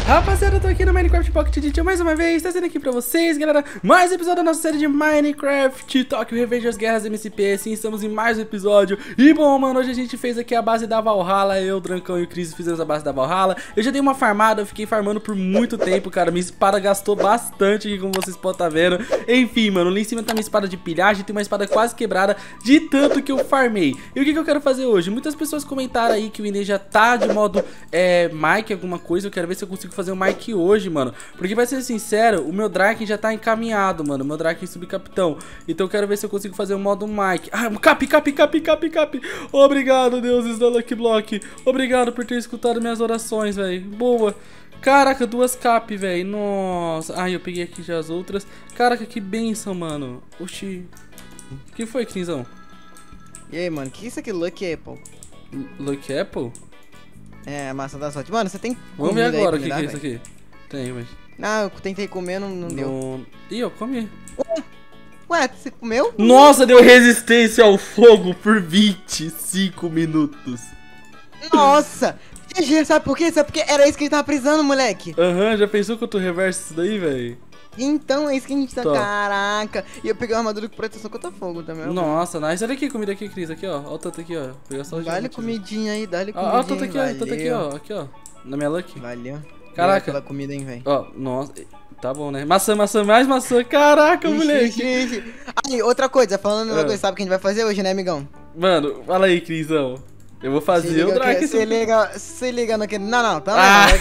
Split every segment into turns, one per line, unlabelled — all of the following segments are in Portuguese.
Rapaziada, eu tô aqui no Minecraft Pocket Edition mais uma vez, trazendo aqui pra vocês, galera, mais um episódio da nossa série de Minecraft Tokyo Revenge as Guerras MCP. Sim, estamos em mais um episódio. E bom, mano, hoje a gente fez aqui a base da Valhalla. Eu, Drancão e o Chris fizemos a base da Valhalla. Eu já dei uma farmada, eu fiquei farmando por muito tempo, cara. Minha espada gastou bastante aqui, como vocês podem estar vendo. Enfim, mano, ali em cima tá minha espada de pilhagem. Tem uma espada quase quebrada de tanto que eu farmei. E o que eu quero fazer hoje? Muitas pessoas comentaram aí que o Inês já tá de modo Mike alguma coisa. Eu quero ver se eu consigo fazer um Mike hoje, mano. Porque, pra ser sincero, o meu Draken já tá encaminhado, mano. O meu Draken subcapitão. Então eu quero ver se eu consigo fazer um modo Mike. Ah, cap. Obrigado, deuses da Lucky Block. Obrigado por ter escutado minhas orações, velho. Boa. Caraca, 2 cap, velho. Nossa. Ai, eu peguei aqui já as outras. Caraca, que benção, mano. Oxi. O que foi, Crinzão?
E aí, mano, que é isso aqui? Lucky Apple?
Lucky Apple?
É, maçã da sorte. Mano, você tem
Vamos ver agora o que
dá,
é isso aqui. Tem, mas...
Não, eu tentei comer, não deu.
Ih, eu comi.
Ué, você comeu?
Nossa, deu resistência ao fogo por 25 minutos.
Nossa! GG, sabe por quê? Sabe porque era isso que a gente tava precisando, moleque.
Aham, já pensou que eu tô reverso isso daí, velho?
Então, é isso que a gente tá...
Tô.
Caraca! E eu peguei uma armadura com proteção contra fogo também.
Nossa, nice. Olha aqui, comida aqui, Cris. Aqui, ó. Olha o tanto aqui, ó. Pegar só o
Dá-lhe comidinha aí, dá-lhe comidinha.
Olha o tanto aqui, ó. Tanto aqui, ó. Aqui, ó. Na minha luck.
Valeu.
Caraca.
Aquela comida, hein, velho.
Ó, nossa. Tá bom, né? Maçã, mais maçã. Caraca, moleque.
Aí, outra coisa, falando uma coisa, sabe o que a gente vai fazer hoje, né, amigão?
Mano, fala aí, Crisão. Eu vou fazer o Draken.
Se liga naquele... Não, tá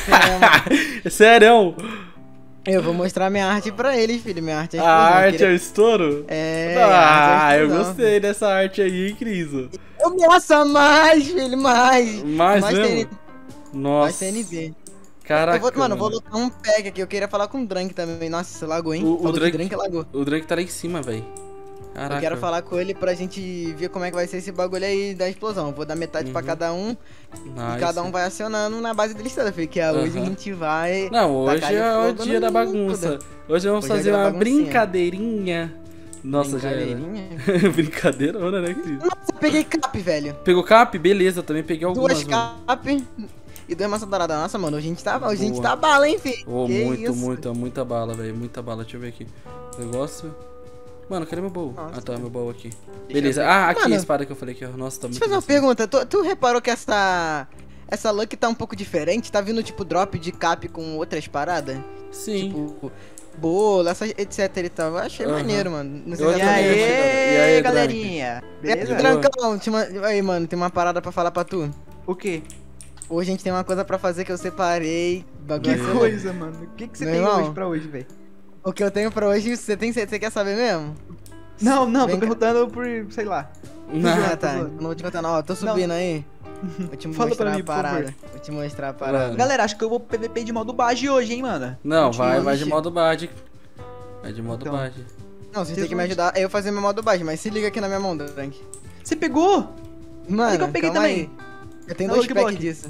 Ah, sério?
Eu vou mostrar minha arte pra eles, filho. Minha arte é
a arte é o estouro?
É.
Ah, eu gostei dessa arte aí, hein, Criso.
Nossa, mais, filho, mais.
Mais mesmo? Nossa.
Mais TNT.
Caraca,
mano, vou lutar um pack aqui. Eu queria falar com o Drank também. Nossa, você lagou, hein?
O
Drank lagou.
O Drank tá lá em cima, velho. Caraca.
Eu quero falar com ele pra gente ver como é que vai ser esse bagulho aí da explosão. Vou dar metade pra cada um. E cada um vai acionando na base deles toda, filho. Que hoje a gente vai...
Não, hoje é o dia da bagunça. Hoje vamos fazer uma brincadeirinha. Nossa, já era. Brincadeirona, né, Cris?
Nossa, peguei cap, velho.
Pegou cap? Beleza, eu também peguei algumas.
2 cap e 2 maçã dourada. Nossa, mano, a gente tá bala, hein, filho?
Oh, muita bala, velho. Muita bala. Deixa eu ver aqui. Negócio... Mano, cadê meu baú?
Nossa,
tá, meu baú aqui. Beleza. Ah, aqui, mano, a espada que eu falei aqui, ó. Nossa, tá muito...
Deixa eu fazer uma pergunta. Tu reparou que essa luck tá um pouco diferente? Tá vindo, tipo, drop de cap com outras paradas?
Sim.
Tipo, bolo, etc e tal. Eu achei maneiro, mano. Não sei
e aí, galerinha?
Beleza? Trancão, aí, mano, tem uma parada pra falar pra tu.
O quê?
Hoje a gente tem uma coisa pra fazer que eu separei.
Que coisa, mano? O que você tem hoje pra hoje, velho?
O que eu tenho pra hoje, você quer saber mesmo?
Não, tô perguntando por, sei lá.
Ah, tá. Não vou te contar não, ó, tô subindo aí. Vou te mostrar a parada. Vou te mostrar a parada.
Galera, acho que eu vou PVP de modo bage hoje, hein, mano?
Não, vai de modo bage. Vai de modo bage.
Não, você tem que me ajudar eu fazer meu modo bage, mas se liga aqui na minha mão, Drank.
Você pegou?
Mano,
eu peguei também.
Aí. Eu tenho 2 packs disso.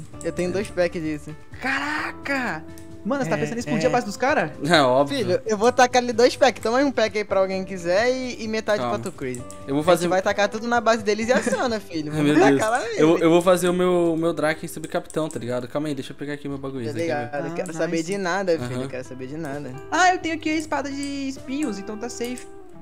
Caraca! Mano, você tá pensando em explodir a base dos caras?
É, óbvio.
Filho, eu vou tacar ali 2 packs. Toma aí um pack aí pra alguém que quiser e metade pra tu, Crazy.
Eu vou fazer...
Você vai tacar tudo na base deles e aciona, filho.
Meu Deus. Eu vou fazer o meu Draken subcapitão, tá ligado? Calma aí, deixa eu pegar aqui meu bagulho.
Tá ligado? Eu quero saber de nada, filho. Eu quero saber de nada.
Ah, eu tenho aqui a espada de espinhos, então tá safe.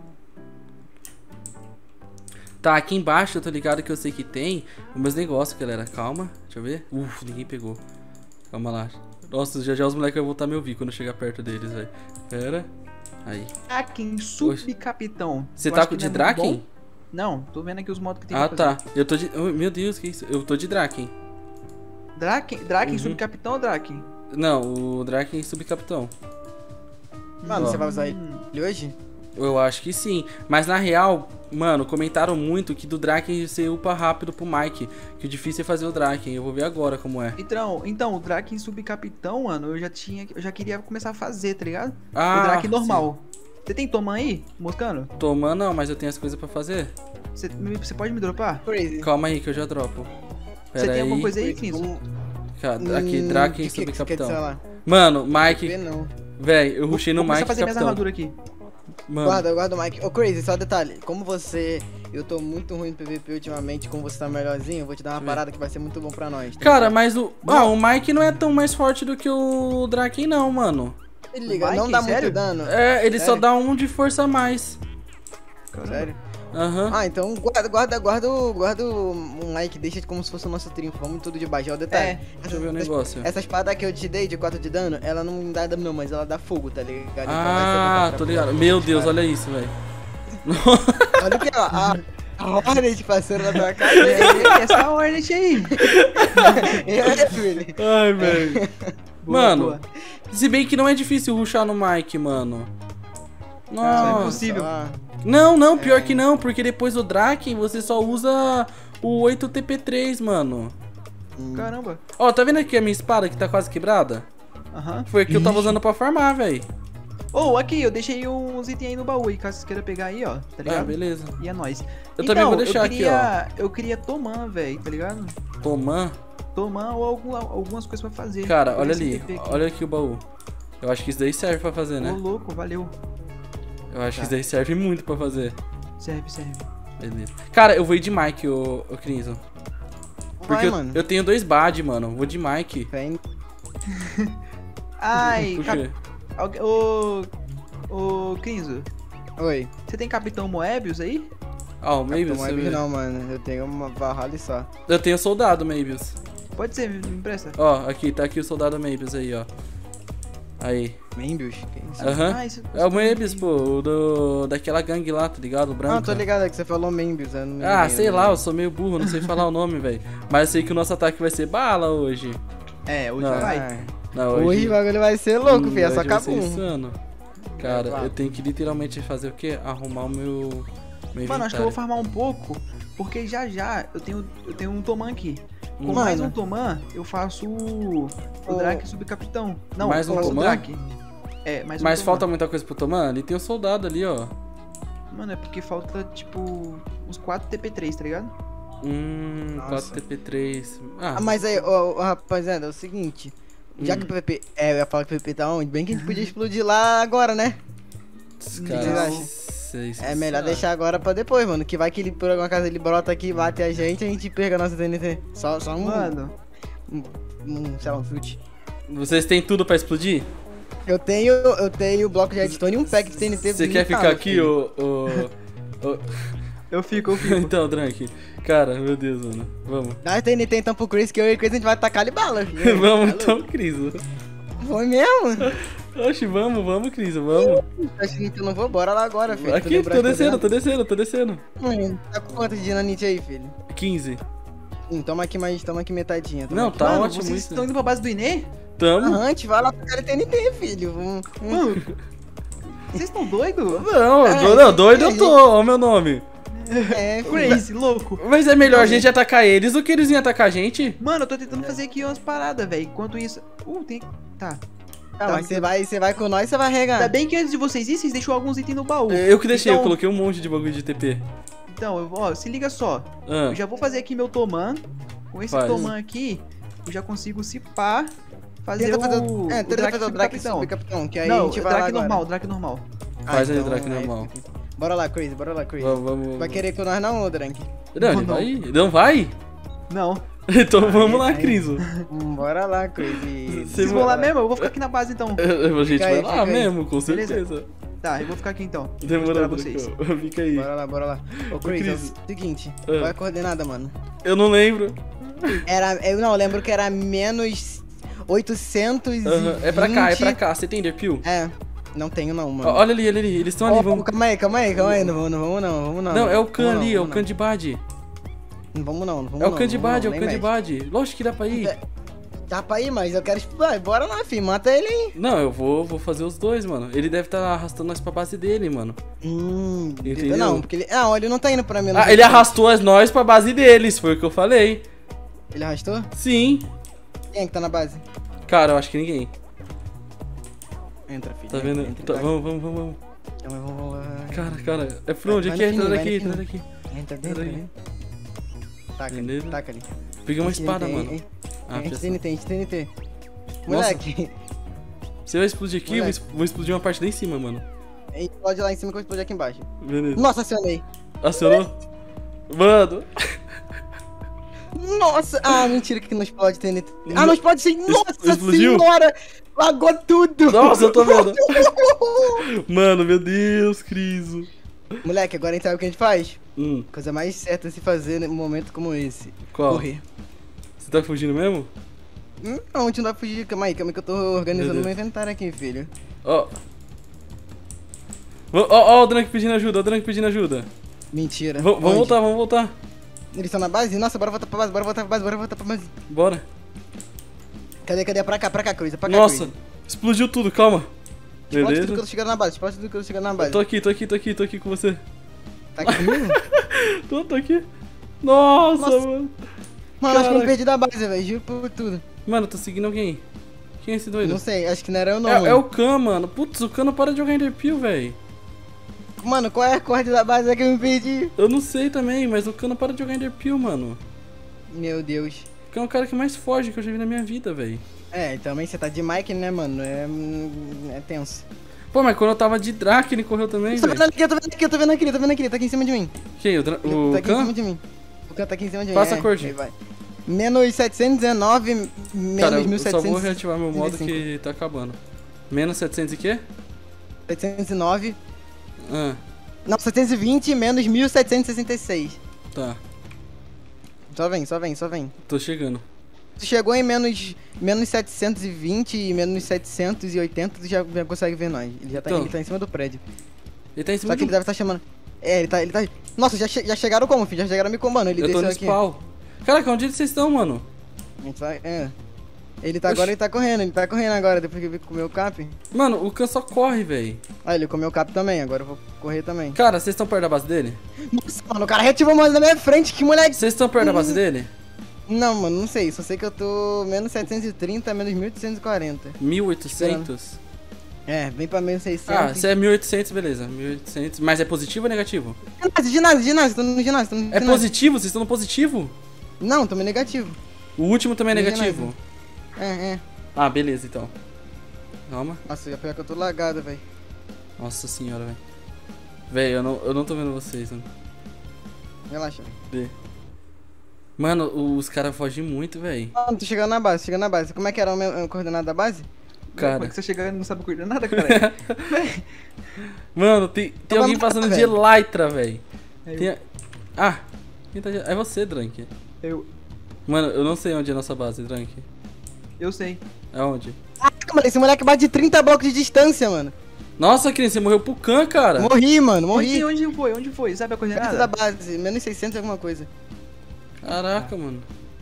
Tá, aqui embaixo eu tô ligado que eu sei que tem os meus negócios, galera. Calma, deixa eu ver. Ninguém pegou. Calma lá. Nossa, já os moleques vão voltar a me ouvir quando eu chegar perto deles, velho. Pera. Aí.
Draken, subcapitão.
Você tá de Draken?
Não, tô vendo aqui os modos que tem
pra fazer. Ah, tá. Eu tô de... Oh, meu Deus, que isso? Eu tô de Draken.
Draken, subcapitão ou Draken?
Não, o Draken subcapitão.
Mano, você vai usar ele hoje?
Eu acho que sim. Mas na real, mano, comentaram muito que do Draken você upa rápido pro Mike. Que o difícil é fazer o Draken. Eu vou ver agora como é.
Então o Draken subcapitão, mano, eu já queria começar a fazer, tá ligado?
Ah,
o Draken normal. Você tem Tomã aí, Moscano?
Tomã não, mas eu tenho as coisas pra fazer.
Você pode me dropar?
Crazy.
Calma aí que eu já dropo.
Você tem alguma coisa aí, Cris?
Aqui, Draken subcapitão. Mano, Mike... Véi, eu rushei no Mike
capitão. Vou fazer minhas armaduras aqui.
Mano. Guarda o Mike. Ô, Crazy, só um detalhe. Como você eu tô muito ruim no PVP ultimamente, como você tá melhorzinho, eu vou te dar uma parada que vai ser muito bom pra nós. Tá
Cara,
ligado?
mas o Mike não é tão mais forte do que o Draken não, mano.
Ele liga,
Mike,
não dá
sério?
muito dano.
É, ele só
Sério?
dá 1 de força a mais.
Sério?
Aham.
Ah, então guarda o Mike, deixa como se fosse o nosso triunfo. Vamos tudo de baixo, é o detalhe.
Deixa eu ver o negócio.
Essa espada que eu te dei de 4 de dano, ela não dá dano não, mas ela dá fogo, tá ligado? Então vai ser
Ah,
bom
tô
pra
ligado. Meu Deus, olha isso, velho.
Olha aqui, ó. A Hornet passando na tua cara.
Essa Hornet aí.
É, filho.
Ai, velho.
Boa,
Mano,
boa.
se bem que não é difícil rushar no Mike, mano.
Isso é
Nossa.
impossível.
Não, pior que não, porque depois do Draken você só usa o 8TP3, mano.
Caramba.
Ó, tá vendo aqui a minha espada que tá quase quebrada?
Aham.
Foi a que eu tava usando pra farmar, velho.
Oh, aqui, eu deixei uns itens aí no baú aí, caso vocês queiram pegar aí, ó, tá ligado?
Ah, beleza.
E é nóis.
Eu também vou deixar aqui,
Eu queria Tomã, velho, tá ligado?
Tomã.
Tomã ou algumas coisas pra fazer.
Cara,
Por
olha
esse
ali.
TP aqui.
Olha aqui o baú. Eu acho que isso daí serve pra fazer,
Ô,
né?
louco, valeu.
Eu acho que
Tá.
isso daí serve muito pra fazer.
Serve.
Beleza. Cara, eu vou ir de Mike, ô Crinzo. Porque
Vai,
eu,
mano.
eu tenho 2 bad, mano. Vou de Mike.
Vem.
Ai,
Por quê?
Ô, Crinzo,
Oi.
você tem Capitão Moebius aí?
Ah, o Mabius.
Não é bicho não, mano. Eu tenho uma Valhalla só.
Eu tenho soldado, Mabius.
Pode ser, me empresta.
Ó, aqui, tá aqui o soldado Mabius aí, ó. Aí.
Membius? Que isso?
Aham.
Ah, isso-
É o Mabius, pô, daquela gangue lá, tá ligado? O branco.
Ah, tô ligado, é que você falou Membius. Eu não me
Ah,
lembro.
sei lá, eu sou meio burro, não sei falar o nome, velho. Mas eu sei que o nosso ataque vai ser bala hoje.
É, hoje
Não.
vai.
Ah,
Não,
hoje o bagulho vai ser louco, filho. É só
hoje vai ser
cabum.
insano. Cara,
claro.
eu tenho que literalmente fazer o quê? Arrumar o meu
Mano, acho que eu vou
inventário.
farmar um pouco, porque já eu tenho um Tomã aqui. Com
Mano.
mais um Tomã, eu faço o Drake subcapitão. Não,
Mais
eu
um
faço
Tomã?
o Drake. É, mais um
Mas
Tomã.
falta muita coisa pro Tomã? Ali tem um soldado ali, ó.
Mano, é porque falta, tipo, uns 4 TP3, tá ligado?
Nossa.
4TP3.
Ah, mas aí, ó, rapaziada, é o seguinte. Já que o PVP. É, eu ia falar que o PVP tá onde? Bem que a gente podia explodir lá agora, né?
Cara,
Não.
vocês
É melhor
sabem.
deixar agora pra depois, mano. Que vai que ele, por alguma casa ele brota aqui, bate a gente perca a nossa TNT. Só um.
Mano,
Sei lá, um chute.
Vocês têm tudo pra explodir?
Eu tenho bloco de redstone e um pack de TNT.
Você quer
limitado,
ficar aqui,
filho.
eu fico.
Então, Drank. Cara, meu Deus, mano. Vamos.
Dá TNT então pro Chris, que eu e o Chris a gente vai tacar ali bala, filho.
Vamos
Tá
então, Cris.
louco? Foi mesmo?
Oxe, vamos, Cris, vamos.
Acho que eu não vou, bora lá agora, filho. Tu
Aqui,
lembra
tô
as
descendo,
coordenadas?
tô descendo.
Tá com quanto de dinamite aí, filho?
15.
Toma aqui metadinha.
Não,
aqui.
tá
Mano,
ótimo
vocês
isso.
estão indo pra base do Inê?
Tamo?
Aham, a gente vai lá tacar TNT, filho.
Mano, vocês estão doidos?
Não, doido eu tô, ó o meu nome.
É, filho.
Crazy, louco.
Mas é melhor a gente atacar eles do que eles virem atacar a gente.
Mano, eu tô tentando fazer aqui umas paradas, velho. Enquanto isso. Tem. Tá.
Tá, mas você vai com nós, você vai
Ainda
regar.
bem que antes de vocês irem, vocês deixou alguns itens no baú.
Eu que deixei, eu
Então-
coloquei um monte de bagulho de TP.
Então, ó, se liga só.
Ah,
Eu já vou fazer aqui meu Tomã. Com esse
Faz.
Tomã aqui, eu já consigo, se pá, fazer
Tenta fazer
o
tenta fazer o Drake
subcapitão.
subcapitão, que aí
Não,
a gente vai lá
Drake
agora.
normal, Drake normal.
Faz aí,
então,
Drake normal.
Bora lá, Crazy, bora lá, Crazy.
vamos.
Vai querer com nós não, ô Drake?
Não, ele
Não.
vai? Não vai?
Não.
Então vamos lá,
aí.
Criso.
Bora lá, Crazy.
Vocês vão lá mesmo? Eu vou ficar aqui na base então.
A gente
Fica aí,
vai lá
fica aí.
mesmo, com
Beleza?
certeza.
Tá, eu vou ficar aqui então. Vou
Demorou,
esperar vocês.
Draco. Fica aí.
Bora lá. Ô, Crazy, é
Cris.
o seguinte,
Ah.
qual é a coordenada, mano?
Eu não lembro.
Eu lembro que era menos 820.
Aham, é pra cá. Você tem Enderpeel?
É, não tenho não, mano.
Olha ali, eles estão ali, vamos.
Calma aí, não vamos não.
Não, é o Khan
Vamos
ali, é o
vamos
Khan de Bad.
Não vamos não.
É o Khan de Bad, é o
nem
Khan de
mexe.
Bad. Lógico que dá pra ir.
Dá pra ir, mas eu quero explorar. Bora lá, filho, mata ele aí.
Não, eu vou fazer os dois, mano. Ele deve estar arrastando nós pra base dele, mano. Entendeu?
Não, porque ele... Ah, ele não tá indo pra mim. eu não
Ah,
sei
ele
se-
arrastou nós pra base deles, foi o que eu falei.
Ele arrastou?
Sim.
Quem é que tá na base?
Cara, eu acho que ninguém.
Entra, filho.
Tá vendo?
Entra,
Tá, vamos.
vamos.
Cara, é por onde?
Vai
Aqui,
no
entra
fininho,
daqui,
vai no
entra daqui.
Entra dentro,
Pera aí.
né? Taca
Beleza.
ali, taca ali.
Peguei uma
Tem
espada,
TNT,
mano.
hein?
Ah,
Tem
presta.
TNT. Moleque,
Você vai explodir aqui, eu
Moleque.
vou explodir uma parte lá em cima, mano.
explode lá em cima que eu explodi aqui embaixo.
Beleza.
Nossa, acionei.
Acionou? Mano.
Nossa! Ah, mentira que não explode TNT. Ah, não explode sim! Nossa
Explodiu?
senhora! Lagou tudo!
Nossa, eu tô vendo. Mano, meu Deus, Criso.
Moleque, agora a gente sabe o que a gente faz?
Hum,
Coisa mais certa a se fazer num momento como esse.
qual?
Correr.
Você tá fugindo mesmo?
Não, a gente não vai fugir. Calma aí que eu tô organizando
Beleza.
meu inventário aqui, filho.
Ó. Ó o Drunk pedindo ajuda, o Drunk pedindo ajuda.
Mentira.
Vamos
Onde?
voltar, vamos voltar.
Eles estão na base? Nossa, bora voltar pra base, bora voltar pra base, bora voltar pra base.
Bora.
Cadê? Pra cá, Cruz. Pra cá,
Nossa,
Cruz.
explodiu tudo, calma.
Explode tudo que
Beleza.
eu tô chegando na base, explode tudo que eu tô chegando na base.
Tô aqui com você.
Tá aqui comigo?
Tô aqui. Nossa,
Nossa.
mano.
Mano, acho que eu me
Caraca.
perdi da base, velho, juro por tudo.
Mano, eu tô seguindo alguém. Quem é esse doido?
Não sei, acho que não era eu não,
É,
mano.
é o Khan, mano. Putz, o Khan não para de jogar Enderpeel, velho.
Mano, qual é a corda da base é que eu me perdi?
Eu não sei também, mas o Khan não para de jogar Enderpeel, mano.
Meu Deus.
O Khan é o cara que mais foge que eu já vi na minha vida, velho.
É, também você tá de Mike, né, mano? É tenso.
Pô, mas quando eu tava de Drake, ele correu também,
Tô
velho.
vendo aqui, eu tô vendo aqui, ele tá aqui em cima de mim.
Quem? O
Tá aqui em
Khan?
cima de mim. O Khan tá aqui em cima de mim.
Passa a cor,
aí vai. Menos 719, menos
Cara, eu
1700.
só vou reativar meu modo
35.
que tá acabando. Menos 700 e quê?
709.
Ah,
Não, 720 menos 1766.
tá.
Só vem.
Tô chegando.
Tu chegou em menos 720 e menos 780, tu já consegue ver nós. Ele já tá,
Então.
ele tá em cima do prédio.
Ele tá em cima
Só que
de
ele deve estar chamando. É, ele tá. Nossa, já chegaram como, filho? Já chegaram me combando. Ele
Eu tô
desceu
no
aqui.
spawn. Caraca, onde vocês estão, mano?
A gente vai. É. Ele tá agora, ele tá correndo agora, depois que ele comeu o cap.
Mano, o Khan só corre, velho.
Ah, ele comeu o cap também, agora eu vou correr também.
Cara, vocês estão perto da base dele?
Nossa, mano, o cara reativou mais na minha frente, que moleque.
Vocês estão perto da base dele?
Não, mano, não sei. Só sei que eu tô menos 730, menos 1840.
1800?
É, vem pra menos 600.
Ah, se é 1800, beleza. 1800. Mas é positivo ou negativo?
Ginásio, tô no ginásio.
É positivo? Vocês estão no positivo?
Não, tô no negativo.
O último também é
No
negativo?
É.
Ah, beleza, então. Calma.
Nossa, já pior que eu tô lagado, velho.
Nossa senhora, velho. Velho, eu não tô vendo vocês, mano.
Relaxa, velho.
Mano, os caras fogem muito, velho.
Mano, tô chegando na base, Como é que era o coordenado da base?
Como
Cara.
é que você chega e não sabe cuidar nada, cara?
Mano, tem alguém passando de
velho.
Elytra, velho.
É
Tem... Ah, quem tá de... é você, Drunk.
eu
Mano, eu não sei onde é a nossa base, Drunk.
sei.
É onde?
Ah, mano, esse moleque bate de 30 blocos de distância, mano.
Nossa, criança, você morreu pro Khan, cara.
Morri, mano, morri.
Onde foi? Sabe a
Perto da
coordenada?
base, menos 600 e alguma coisa.
Caraca, mano.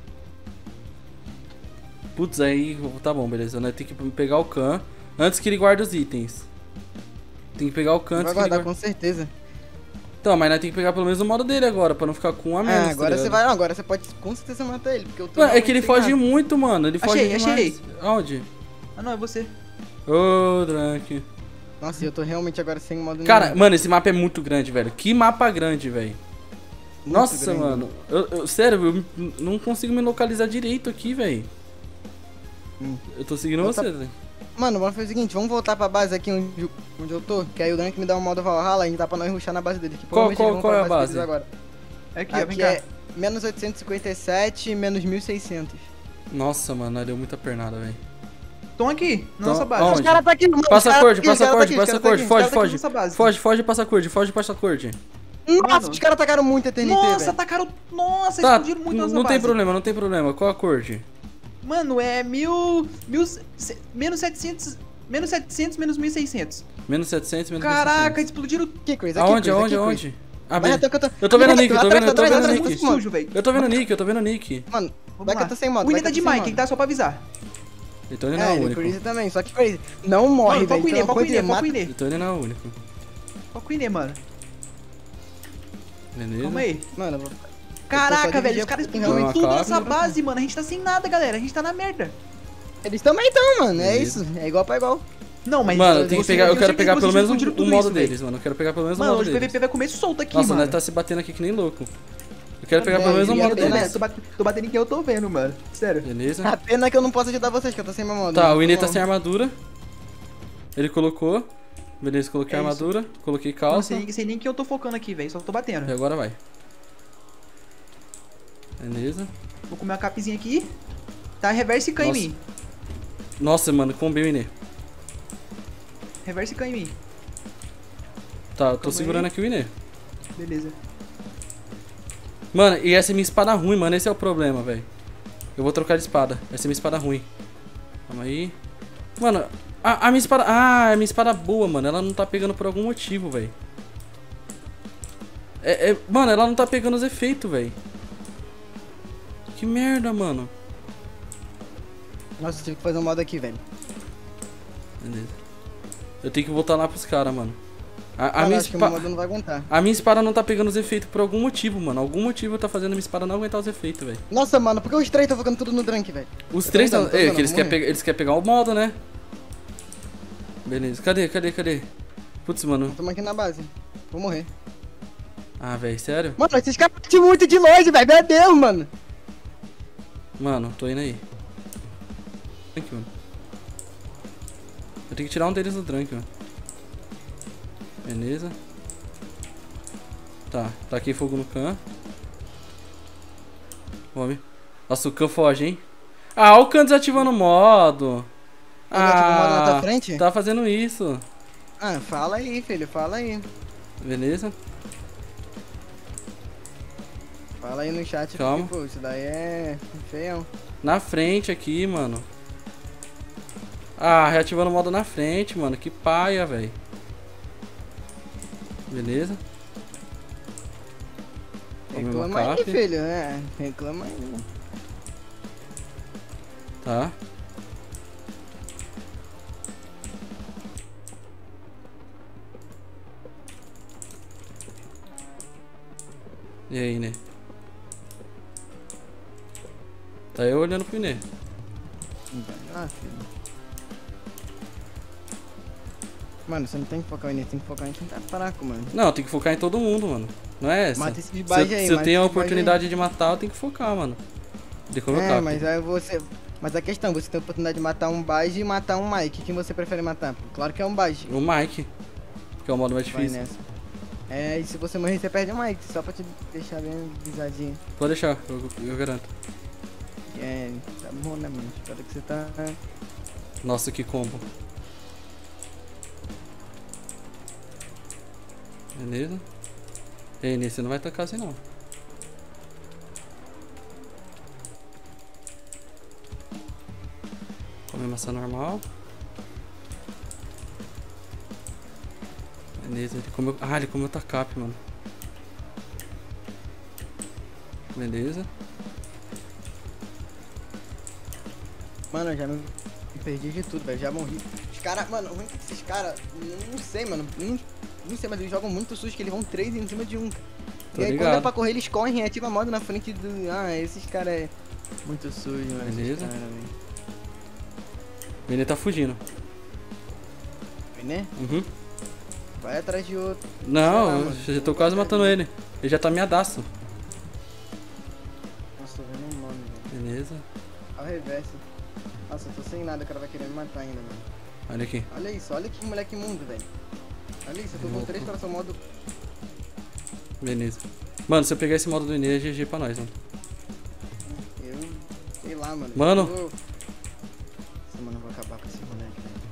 Putz, aí... Tá bom, beleza. Nós tem que pegar o Khan antes que ele guarde os itens. Tem que pegar o Khan antes
Vai
que ele
guardar
guarde...
com certeza.
Então, mas nós tem que pegar pelo menos o modo dele agora, pra não ficar com um a menos,
Ah, agora
tá
você
ligado?
vai. Não, agora você pode com certeza matar ele, porque eu tô.
Ué, é que ele
realmente
foge
sem nada.
muito, mano. Ele foge
Achei,
demais.
achei.
Aonde?
Ah, não, é você.
Ô, Drunk.
Nossa, eu tô realmente agora sem modo
Cara,
nenhum.
mano, esse mapa é muito grande, velho. Que mapa grande, velho.
Muito
Nossa,
grande.
mano. Sério, eu não consigo me localizar direito aqui, velho. Eu tô seguindo
Volta-
você, velho.
Mano, vamos fazer o seguinte, vamos voltar pra base aqui onde eu tô, que aí o Drank me dá um modo Valhalla e a gente dá pra nós rushar na base dele. Que provavelmente eles vão
qual é
pra
a base?
deles agora.
Aqui, ó, vem
Aqui
cá.
é menos 857, menos 1600.
Nossa, mano, nós deu muita pernada, velho.
Estão aqui, na
Tão-
nossa base.
aonde?
Os caras tá aqui, mano.
Passa a corde, passa a
tá
corde, passa a corde. Foge,
tá aqui
foge.
nessa base.
Foge, passa a corde, foge, passa a corde.
Nossa,
Mano.
os caras tacaram muito a TNT,
Nossa,
velho.
atacaram. Nossa,
Tá,
explodiram muito nossa
não
base.
tem problema, não tem problema. Qual a corde?
Mano, é menos 700, menos 1600.
Menos 700, menos
Caraca,
1600.
explodiram
Que coisa,
Aonde,
que coisa,
aonde,
que coisa.
aonde? Ah,
Vai,
beleza.
até que
Eu tô vendo o Nick, eu tô vendo o
atrás,
Nick.
sujo, velho.
Eu tô vendo o Nick, eu tô vendo o Nick.
Mano,
Vamos
vai que
lá.
eu tô sem modo.
O
vai
Ine tá
que
de
eu tô sem
Mike,
modo.
tá? Só pra avisar.
Então ele não
É,
é o
ele é
único.
crazy também, só que crazy. Não morre,
Mano,
velho.
foca o Ine,
Então,
foca o
quando
Ine,
ele
foca o
mata-
Ine.
Então ele não é o único.
Foca o Ine, mano.
Beleza?
Calma aí.
Mano, eu vou-
Caraca, velho,
dividir
os caras
em
explodiram
uma
tudo
capa.
nessa base, mano. A gente tá sem nada, galera. A gente tá na merda.
eles também estão, mano. É
Beleza.
isso. É igual pra igual.
Não, mas.
Mano, eu tenho que
você-
pegar, eu quero
sei que
pegar
vocês
pelo menos
explodiram
o
tudo
modo
isso, velho.
deles, mano. Eu quero pegar pelo menos o
Mano,
modo
hoje o
deles.
PVP vai comer solto aqui,
Nossa,
mano.
nós tá se batendo aqui que nem louco. Eu quero pegar
Tá
pelo menos o
bem,
modo
eu ia
deles.
pegar.
Tô batendo em quem eu tô vendo, mano. Sério.
Beleza?
A pena é que eu não posso ajudar vocês, que eu tô sem meu modo.
Tá,
Não,
o Inê
não.
tá sem armadura. Ele colocou. Beleza, coloquei
É
a
isso.
armadura. Coloquei
Não
calça.
sei nem que eu tô focando aqui, velho. Só tô batendo.
E agora vai. Beleza.
Vou comer uma capzinha aqui. Tá, reverse e cai em mim.
Nossa, mano, combei o Inê.
Reverse e cai em mim.
Tá, eu tô segurando aqui o Inê.
Beleza.
Mano, e essa é minha espada ruim, mano. Esse é o problema, velho. Eu vou trocar de espada. Essa é minha espada ruim. Calma aí. Mano, a minha espada... Ah, é minha espada boa, mano. Ela não tá pegando por algum motivo, velho. Mano, ela não tá pegando os efeitos, velho. Que merda, mano.
Nossa, eu tive que fazer um modo aqui, velho.
Beleza. Eu tenho que voltar lá pros caras, mano.
Acho que o modo não vai aguentar.
A minha espada não tá pegando os efeitos por algum motivo, mano. Algum motivo tá fazendo a minha espada não aguentar os efeitos, velho.
Nossa, mano, por que os três estão focando tudo no Drunk, velho?
Os três não... eles querem pegar o modo, né? Beleza. Cadê? Putz, mano.
Estamos aqui na base. Vou morrer.
Ah, velho, sério?
Mano, esses caras batem muito de longe, velho. Meu Deus, mano.
Mano, tô indo aí. Aqui, mano. Eu tenho que tirar um deles do Drunk, mano. Beleza. Tá, taquei fogo no Khan. Vamos. Nossa, o Khan foge, hein? Ah, o Khan desativando o modo.
Desativou o modo na tua frente?
Tá fazendo isso.
Ah, fala aí, filho, fala aí.
Beleza.
Fala aí no chat,
calma.
Porque, pô, isso daí é feião.
Na frente aqui, mano. Ah, reativando o modo na frente, mano. Que paia, velho. Beleza.
Reclama aí, filho. Reclama aí.
Tá. E aí, né? Tá eu olhando pro Inê.
Ah, filho. Mano, você não tem que focar em tem que focar em quem tá fraco, mano.
Não, tem que focar em todo mundo, mano. Não é essa.
Mata esses base aí,
se eu tenho a oportunidade de matar, eu tenho que focar, mano. De colocar.
Mas aí você... Mas a questão, você tem a oportunidade de matar um Bage e matar um Mike. Quem você prefere matar? Claro que é um Bage.
O Mike. Que é o modo mais difícil.
E se você morrer, você perde o Mike. Só pra te deixar bem avisadinho.
Pode deixar, eu garanto.
Tá bom, né, mano? Espero que você tá...
Nossa, que combo. Beleza. Ei, nesse não vai tacar assim, não. Come maçã normal. Beleza, ele comeu... Ah, ele comeu tacap, mano. Beleza.
Mano, eu já me perdi de tudo, velho. Já morri. Os caras, mano, ruim que esses caras, não sei, mano. Não sei, mas eles jogam muito sujo que eles vão 3 em cima de um. E aí quando é pra correr, eles correm e ativa a moda na frente do... Ah, esses caras é muito sujo, mano.
Beleza. O Inê tá fugindo.
Inê?
Uhum.
Vai atrás de outro.
Não, eu já tô quase matando ele. Ele já tá miadaço.
Nossa, tô vendo um nome, velho.
Beleza.
Ao reverso. Nossa, eu tô sem nada, o cara vai querer me matar ainda, mano.
Olha aqui.
Olha isso, olha que moleque imundo, velho. Olha isso, eu tô com 3 coração modo.
Beleza. Mano, se eu pegar esse modo do Inê, é GG pra nós, mano.
Eu sei lá, mano.
Mano.
Nossa, mano, eu vou acabar com esse moleque, velho.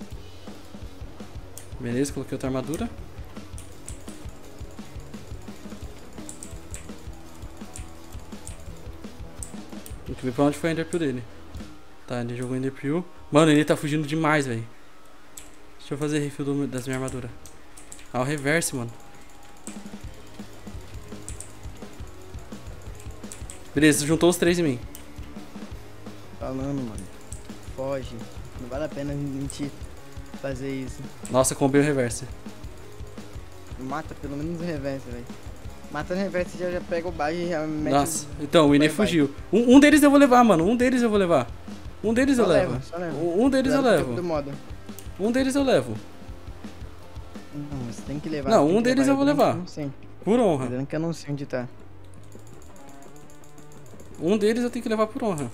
Beleza, coloquei outra armadura. Tem que ver pra onde foi a Enderpeel dele. Tá, ele jogou Enderpeel. Mano, ele tá fugindo demais, velho. Deixa eu fazer refill das minhas armaduras. Ah, o reverse, mano. Beleza, juntou os 3 em mim.
Falando, mano. Foge. Não vale a pena mentir fazer isso.
Nossa, combei o reverse.
Mata pelo menos o reverse, velho. Matando o reverse já pega o baixo e já mete.
Nossa, então o Inê fugiu. Um deles eu vou levar, mano. Um deles eu vou levar. Um deles eu levo. Um deles eu levo. Um deles eu levo.
Não, você tem que levar.
Não, um deles eu vou levar. Por honra.
Dizendo que eu não sei onde tá.
Um deles eu tenho que levar por honra.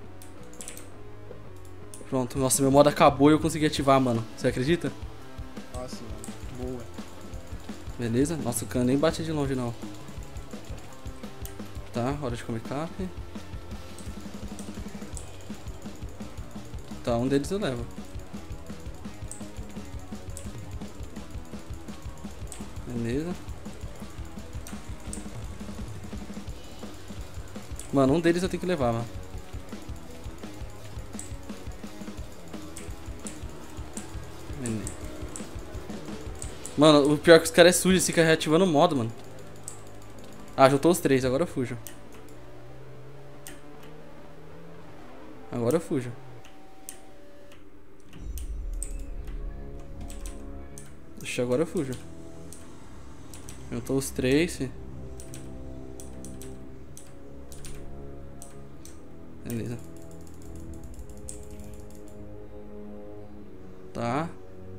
Pronto, nossa, meu modo acabou e eu consegui ativar, mano. Você acredita?
Nossa, mano. Boa.
Beleza? Nossa, o Khan nem bate de longe, não. Tá, hora de comer cap. Tá, um deles eu levo. Beleza. Mano, um deles eu tenho que levar, mano. Beleza. Mano, o pior é que os caras é sujo, eles ficam reativando o modo, mano. Ah, juntou os 3, agora eu fujo. Agora eu fujo. Ixi, agora eu fujo. Juntou os 3, fi. Beleza. Tá.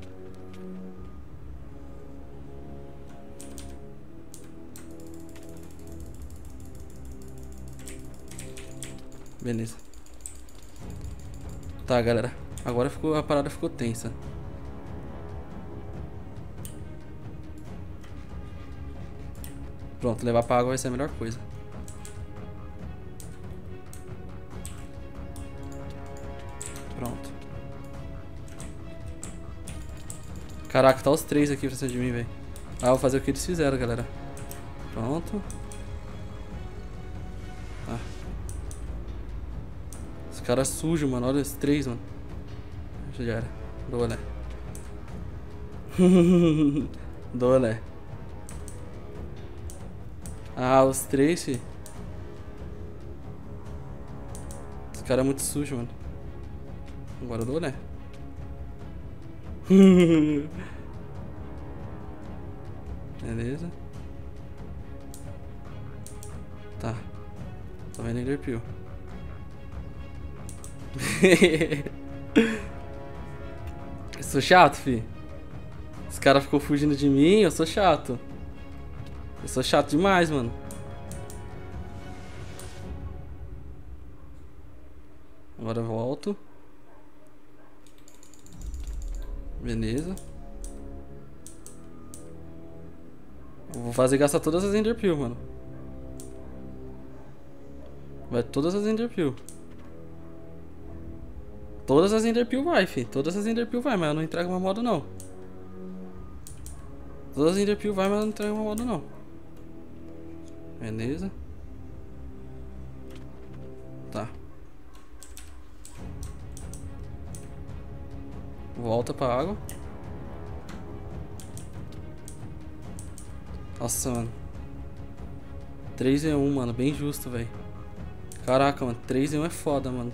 Beleza. Tá, galera. Agora a parada ficou tensa. Pronto, levar pra água vai ser a melhor coisa. Pronto. Caraca, tá os 3 aqui pra cima de mim, velho. Ah, eu vou fazer o que eles fizeram, galera. Pronto. Ah. Os caras sujos, mano. Olha os 3, mano. Já era. Dou olé. Dou olé. Ah, os 3, fi. Esse cara é muito sujo, mano. Agora eu dou olé. Beleza. Tá. Tô vendo Enderpeel. Eu sou chato, fi. Esse cara ficou fugindo de mim, eu sou chato. Eu sou chato demais, mano. Agora eu volto. Beleza. Eu vou fazer gastar todas as Enderpeel, mano. Vai todas as Enderpeel. Todas as Enderpeel vai, fi. Todas as Enderpeel vai, mas eu não entrego uma modo, não. Todas as Enderpeel vai, mas eu não entrego uma modo, não. Beleza. Tá. Volta pra água. Nossa, mano. 3 em 1, mano. Bem justo, velho. Caraca, mano. 3 em 1 é foda, mano.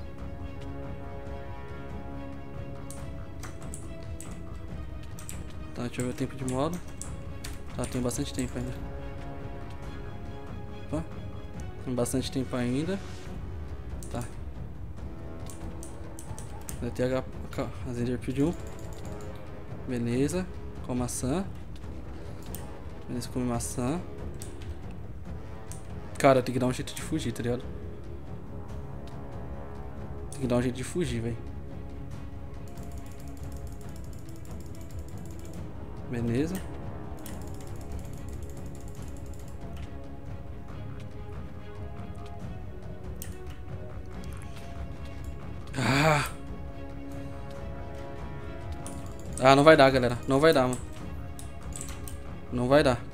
Tá, deixa eu ver o tempo de modo. Tá, tem bastante tempo ainda. Opa. Tem bastante tempo ainda. Tá. Vai ter as Enderpeel de 1. Beleza. Com maçã. Beleza, come maçã. Cara, tem que dar um jeito de fugir, tá ligado? Tem que dar um jeito de fugir, velho. Beleza. Ah, não vai dar, galera. Não vai dar, mano. Não vai dar.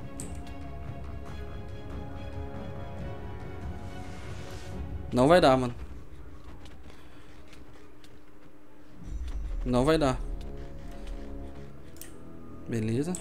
Não vai dar, mano. Não vai dar. Beleza.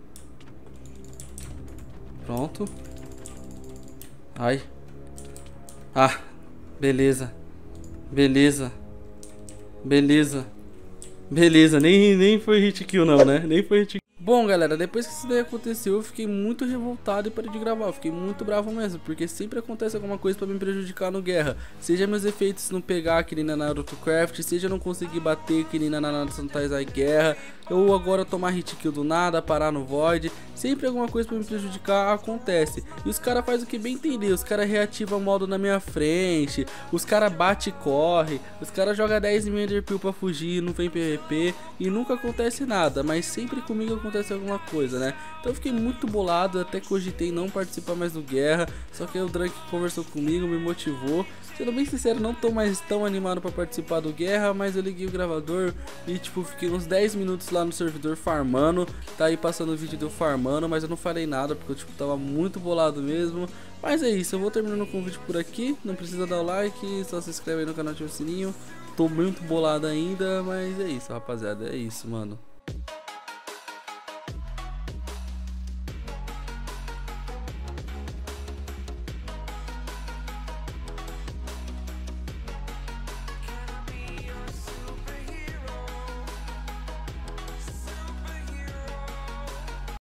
Pronto. Ai. Ah, beleza. Beleza. Beleza. Beleza, nem foi hit kill não, né? Nem foi hit kill. Bom, galera, depois que isso daí aconteceu, eu fiquei muito revoltado e parei de gravar. Eu fiquei muito bravo mesmo, porque sempre acontece alguma coisa pra me prejudicar no guerra. Seja meus efeitos não pegar que nem na Naruto Craft, seja não conseguir bater que nem na Naruto Santaizai Guerra, ou agora tomar hit kill do nada, parar no Void. Sempre alguma coisa pra me prejudicar acontece. E os caras fazem o que bem entender, os caras reativam o modo na minha frente, os caras bate e corre, os caras jogam 10 mil Enderpeel pra fugir, não vem PVP e nunca acontece nada. Mas sempre comigo acontece acontece alguma coisa, né? Então eu fiquei muito bolado, até cogitei não participar mais do Guerra, só que aí o Drunk conversou comigo, me motivou. Sendo bem sincero, não tô mais tão animado pra participar do Guerra, mas eu liguei o gravador e tipo, fiquei uns 10 minutos lá no servidor farmando. Tá aí passando o vídeo de eu farmando, mas eu não falei nada porque eu tipo, tava muito bolado mesmo. Mas é isso, eu vou terminando com o vídeo por aqui. Não precisa dar o like, só se inscreve aí no canal, ativa o sininho. Tô muito bolado ainda, mas é isso, rapaziada, é isso, mano.